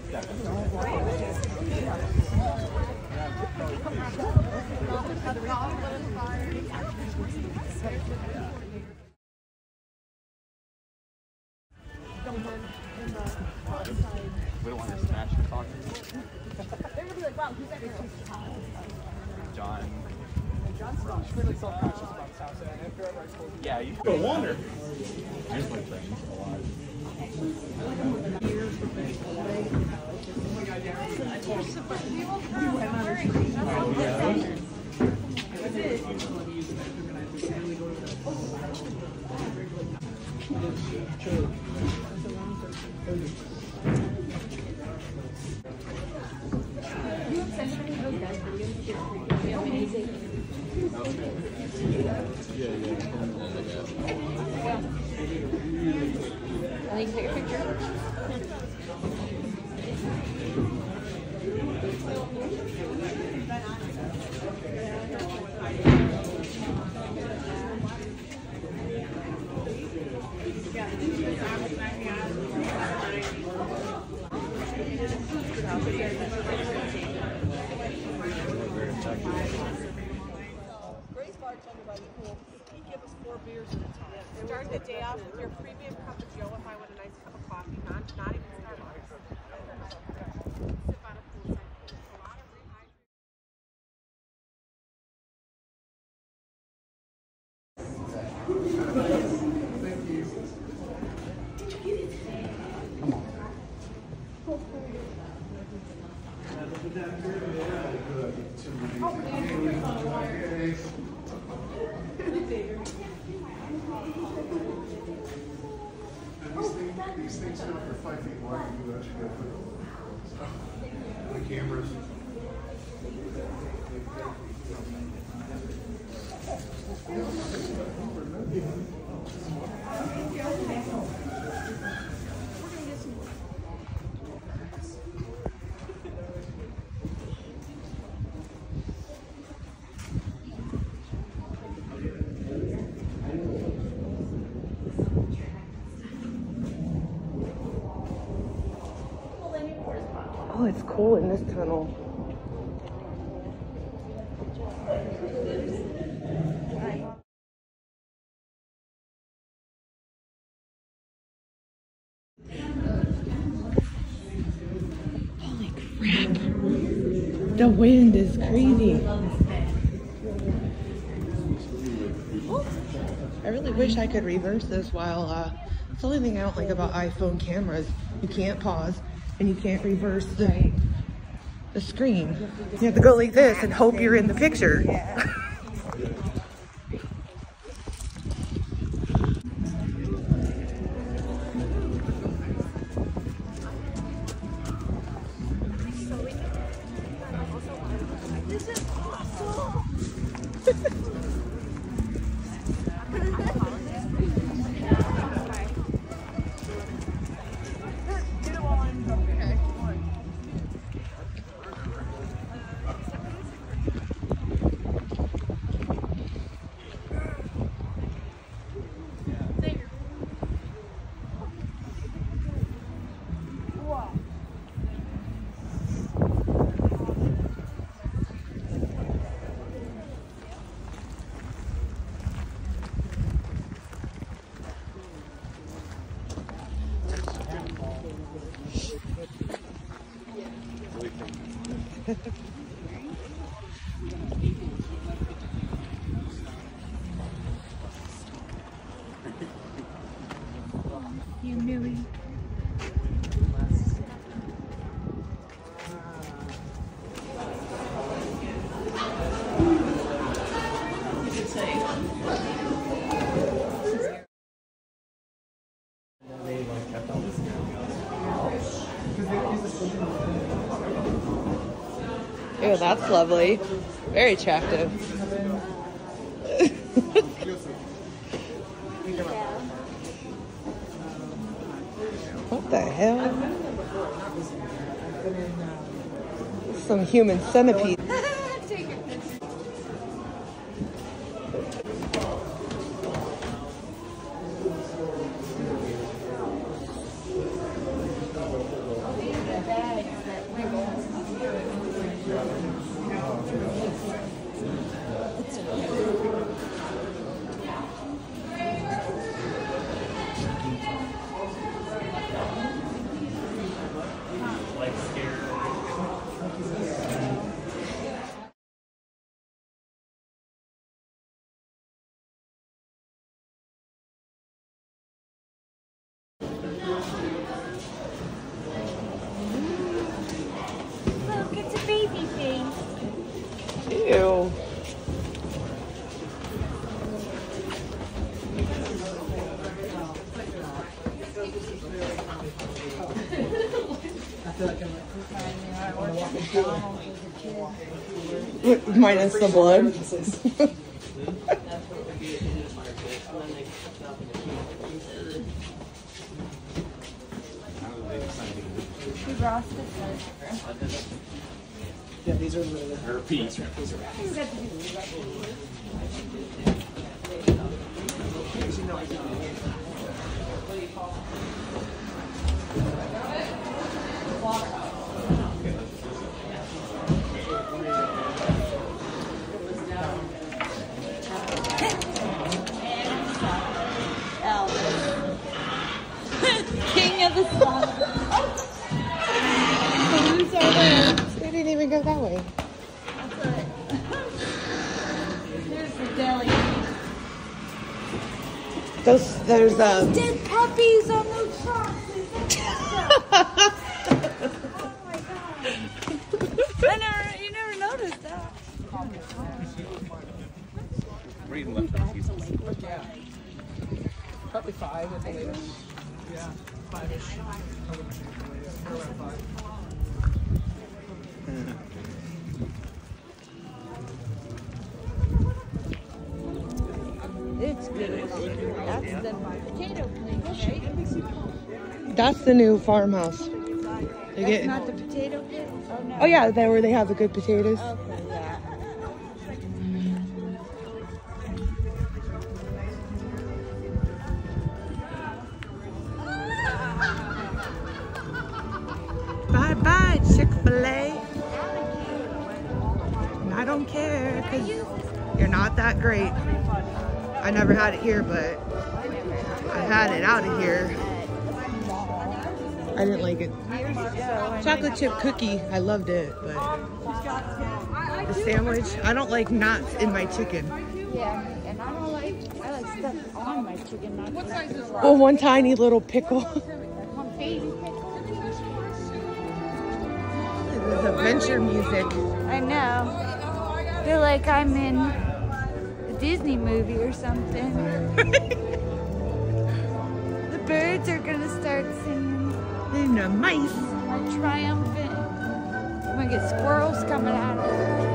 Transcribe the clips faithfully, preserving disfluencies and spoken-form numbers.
We don't want to smash the talk. They're gonna be like, wow, who's that girl? John. John's really self-conscious about his house, and after ever I told you. Yeah, you Go wander. I just like trains a lot. Yeah, yeah. I need to take a picture. Grace bartender by the pool. He gave us four beers at a time. Start the day off with your premium cup of Joe if I want a nice cup of coffee, not not even Starbucks. Sip on a poolside pool. A lot of rehydrating. Thank you. These things now for five feet wide, you actually got to put the cameras. Oh, it's cool in this tunnel. Holy crap. The wind is crazy. I really wish I could reverse this while, uh, it's the only thing I don't like about iPhone cameras. You can't pause and you can't reverse the, the screen. You have to go like this and hope you're in the picture. Yeah. This is awesome! You knew it. Ew, that's lovely. Very attractive. What the hell? Some human centipede. Minus the blood. Yeah, these are really Or peas. These are King of the slaughter. Who's over there? They didn't even go that way. There's the deli. Those, there's um. Dead puppies on those trucks. Oh my god. I never, you never noticed that. We're eating leftovers. yeah. Probably five at the latest. Yeah, five-ish. Or around five. It's good. That's the potato place, right? That's the new farmhouse. They That's get. not the potato place? Oh no. Oh yeah, there where they have the good potatoes. Okay, yeah. Bye bye, Chick-fil-A. And I don't care because you're not that great. I never had it here, but I had it out of here. I didn't like it. Chocolate chip cookie, I loved it, but the sandwich, I don't like knots in my chicken. Yeah, and I don't like, I like stuff on my chicken, not what size is Oh, one tiny little pickle. one baby pickle. This is adventure music. I know. Feel like I'm in a Disney movie or something. The birds are gonna start singing. And the mice. Are triumphant. I'm gonna get squirrels coming out of it.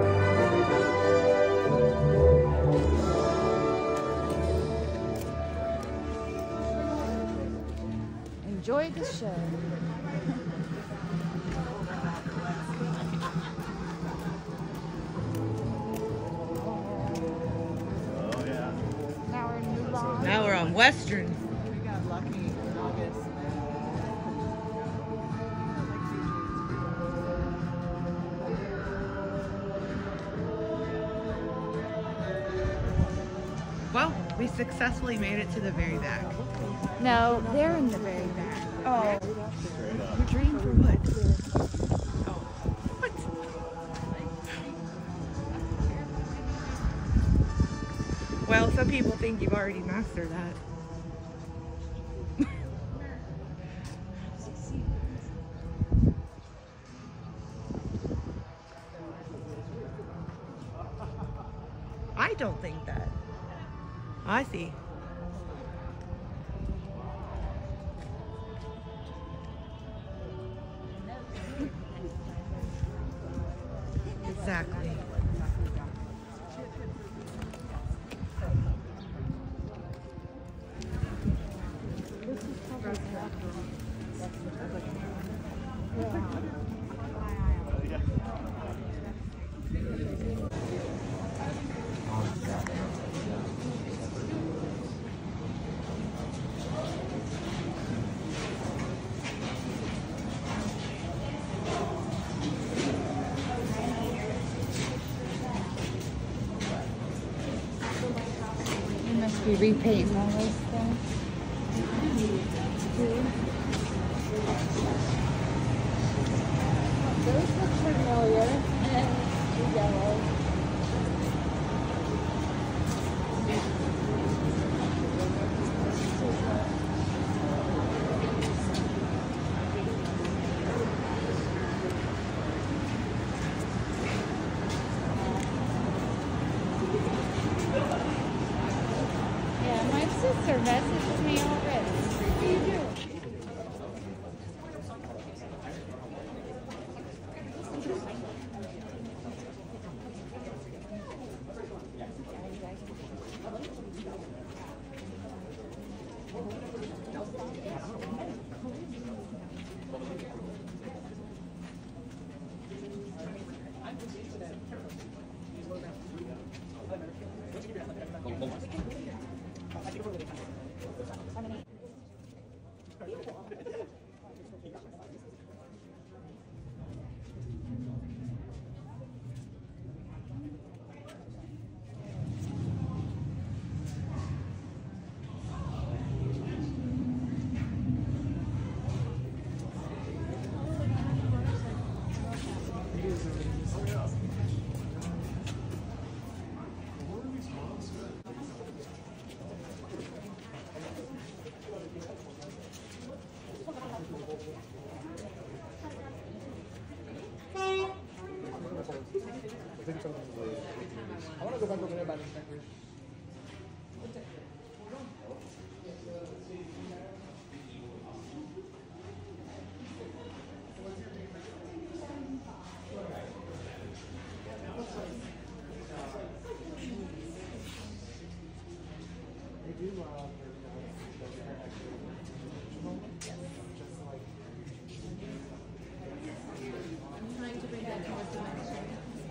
Enjoy the show. Now we're in Mulan. Now we're on Western. We got lucky in August. Well, we successfully made it to the very back. No, they're in the very back. Oh. Your dream for what? Oh. What? Well, some people think you've already mastered that. I don't think that. I see. Exactly. You must be repainting all those things. Those look familiar. Yellow. Yeah, my sister messaged me already. What do you do? I want to go back over there by the checkers. They do, uh, I'm trying to bring that more dimension.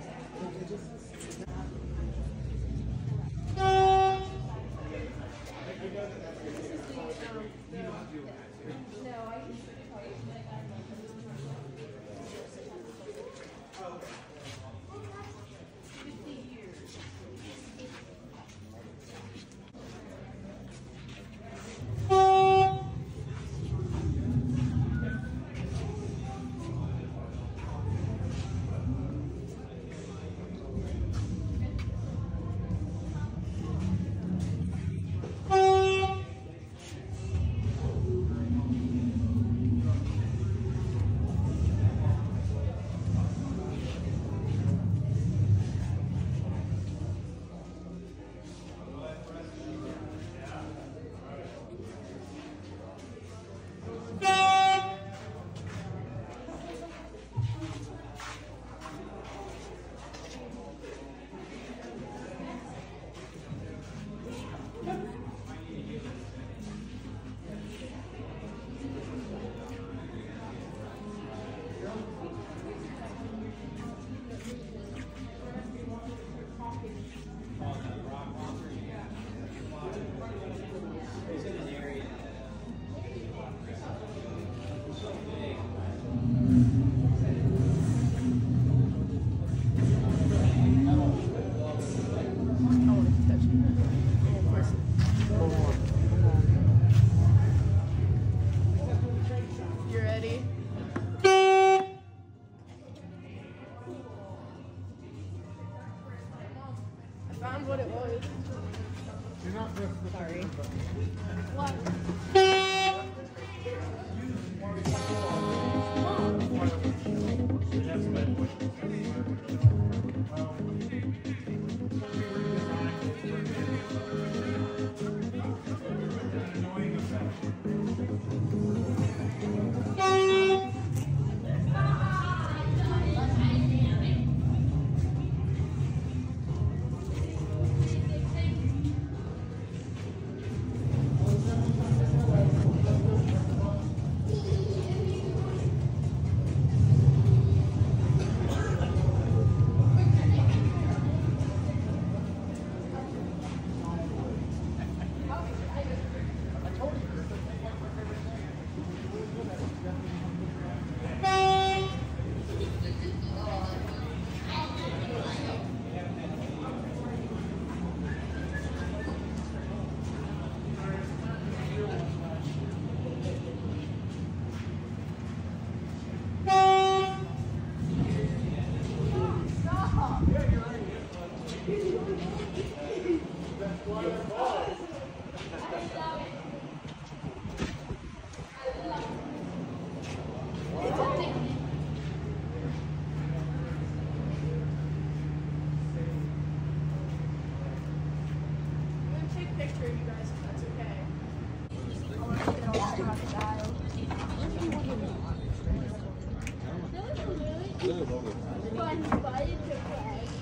You ready? I found what it was. You're not just the Sorry.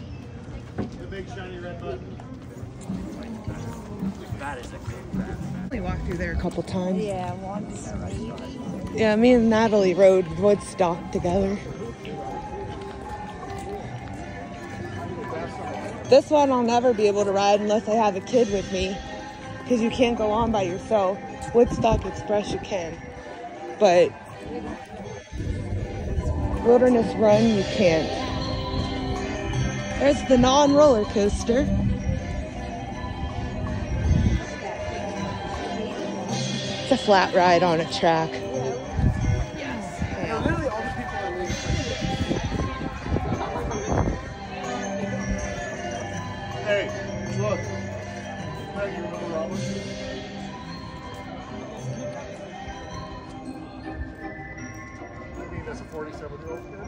The big shiny red button. That is a big fat. We walked through there a couple times. Yeah, once. Yeah, me and Natalie rode Woodstock together. This one I'll never be able to ride unless I have a kid with me, because you can't go on by yourself. Woodstock Express you can, but Wilderness Run you can't. There's the non-roller coaster. It's a flat ride on a track. Literally all the people are leaving. Hey, look. Meg, you remember Robert? I mean, that's a forty-seven-year-old kid.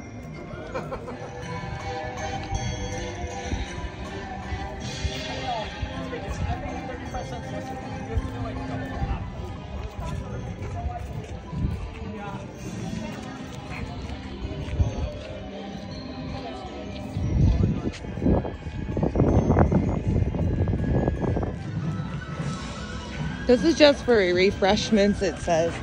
This is just for refreshments, it says.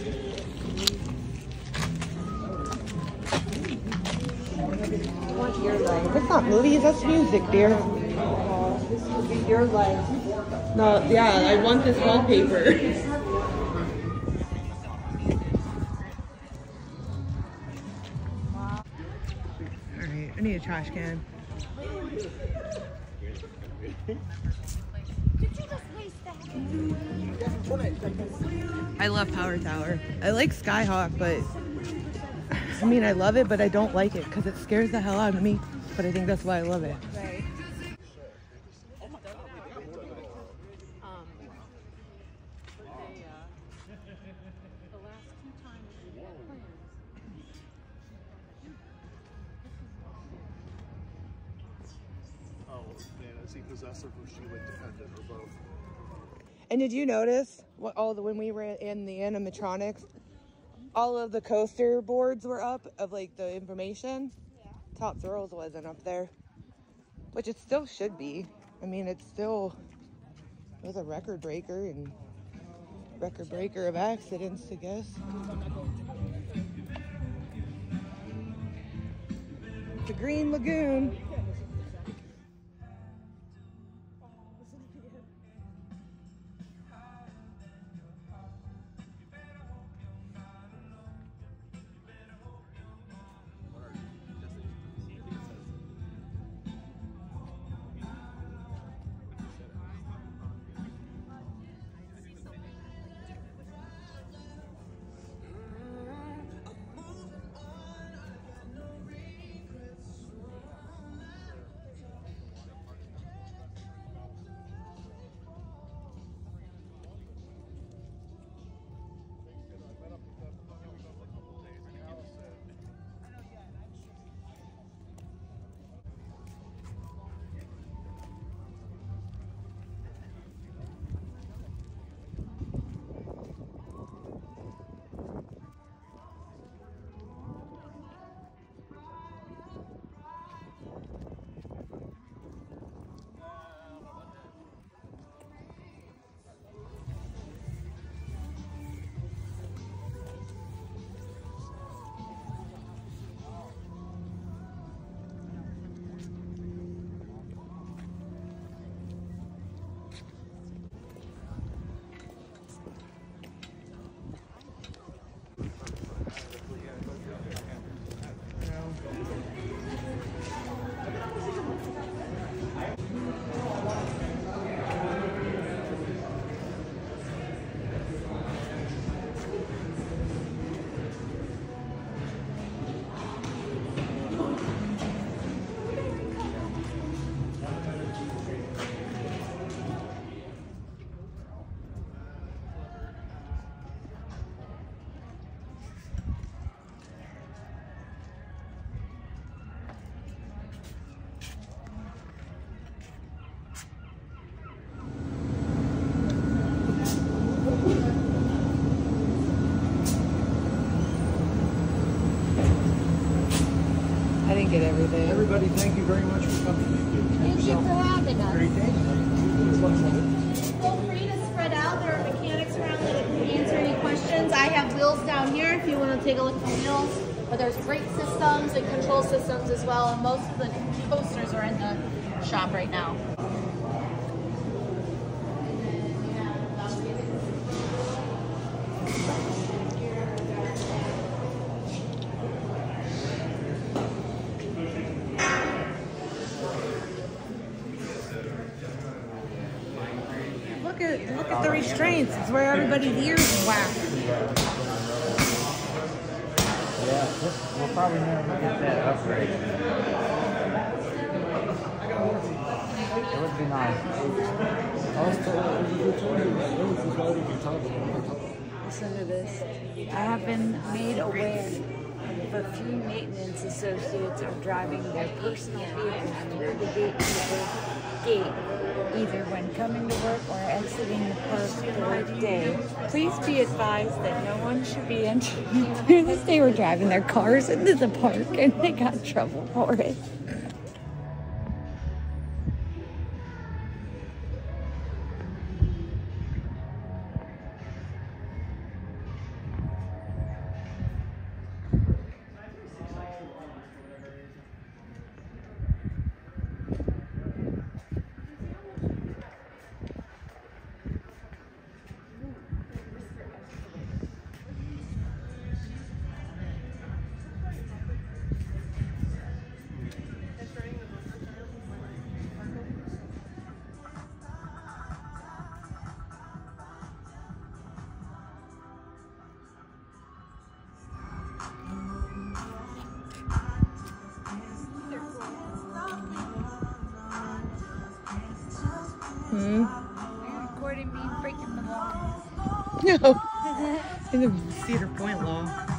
That's not movies, that's music, dear. This will be your life. No, yeah, I want this wallpaper. Alright, I need a trash can. I love Power Tower. I like Skyhawk, but I mean, I love it, but I don't like it because it scares the hell out of me. But I think that's why I love it. Right. Oh, man, is he possessive or is she like dependent or both? And did you notice what all the when we were in the animatronics, all of the coaster boards were up of like the information? Yeah. Top Thrills wasn't up there, which it still should be. I mean, it's still it was a record breaker and record breaker of accidents, I guess. The Green Lagoon. I didn't get everything. Everybody, thank you very much for coming. Thank you for having us. Great day. Feel free to spread out. There are mechanics wheels down here if you want to take a look at the wheels. But there's brake systems and control systems as well, and most of the coasters are in the shop right now. Look at look at the restraints. It's where everybody's ears whack. Yeah, this, we'll probably never get that upgrade. It would be nice. Listen to this. I have been made aware of a few maintenance associates are driving their personal vehicles through the gatekeeper gate, either when coming to work or exiting the park for the day. Please be advised that no one should be entering through this. They were driving their cars into the park and they got in trouble for it. Hmm? You're recording me breaking the law. No. In the Cedar Point law.